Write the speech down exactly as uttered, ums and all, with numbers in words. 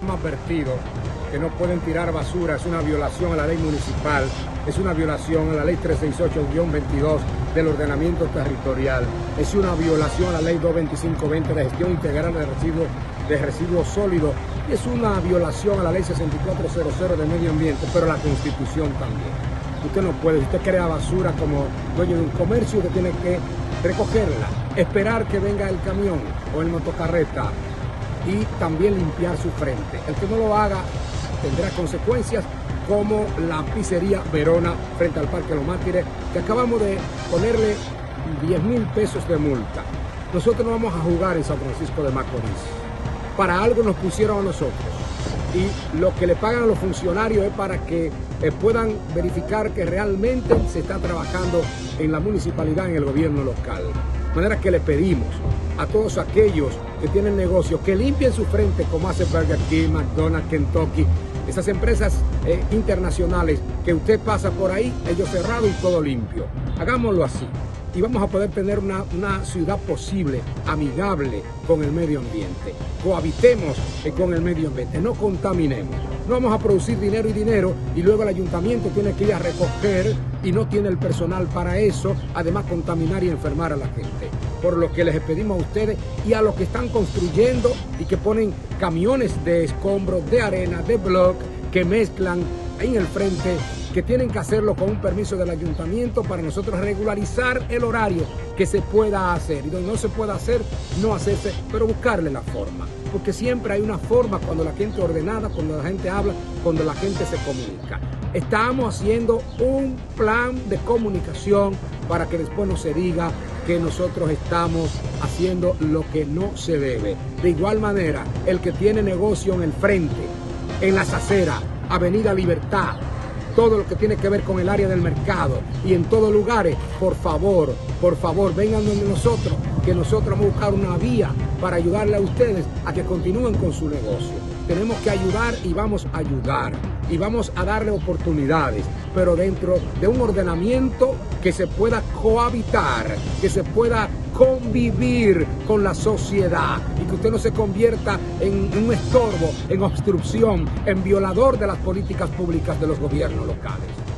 Hemos advertido que no pueden tirar basura, es una violación a la ley municipal, es una violación a la ley trescientos sesenta y ocho guión veintidós del ordenamiento territorial, es una violación a la ley doscientos veinticinco veinte de gestión integral de residuos, de residuos sólidos, y es una violación a la ley sesenta y cuatro cero de medio ambiente, pero la Constitución también. Usted no puede, si usted crea basura como dueño de un comercio, usted tiene que recogerla, esperar que venga el camión o el motocarreta y también limpiar su frente. El que no lo haga tendrá consecuencias como la pizzería Verona frente al Parque Los Mártires, que acabamos de ponerle diez mil pesos de multa. Nosotros no vamos a jugar en San Francisco de Macorís. Para algo nos pusieron a nosotros. Y lo que le pagan a los funcionarios es para que eh, puedan verificar que realmente se está trabajando en la municipalidad, en el gobierno local. De manera que le pedimos a todos aquellos que tienen negocios que limpien su frente, como hace Burger King, McDonald's, Kentucky, esas empresas eh, internacionales que usted pasa por ahí, ellos cerrados y todo limpio. Hagámoslo así y vamos a poder tener una, una ciudad posible, amigable con el medio ambiente. Cohabitemos eh, con el medio ambiente, no contaminemos. No vamos a producir dinero y dinero y luego el ayuntamiento tiene que ir a recoger y no tiene el personal para eso, además contaminar y enfermar a la gente. Por lo que les pedimos a ustedes y a los que están construyendo y que ponen camiones de escombros, de arena, de block, que mezclan en el frente, que tienen que hacerlo con un permiso del ayuntamiento para nosotros regularizar el horario que se pueda hacer. Y donde no se pueda hacer, no hacerse, pero buscarle la forma. Porque siempre hay una forma cuando la gente es ordenada, cuando la gente habla, cuando la gente se comunica. Estamos haciendo un plan de comunicación para que después no se diga que nosotros estamos haciendo lo que no se debe. De igual manera, el que tiene negocio en el frente, en las aceras, Avenida Libertad, todo lo que tiene que ver con el área del mercado y en todos lugares, por favor, por favor, vengan donde nosotros, que nosotros vamos a buscar una vía para ayudarle a ustedes a que continúen con su negocio. Tenemos que ayudar y vamos a ayudar y vamos a darle oportunidades, pero dentro de un ordenamiento que se pueda cohabitar, que se pueda convivir con la sociedad y que usted no se convierta en un estorbo, en obstrucción, en violador de las políticas públicas de los gobiernos locales.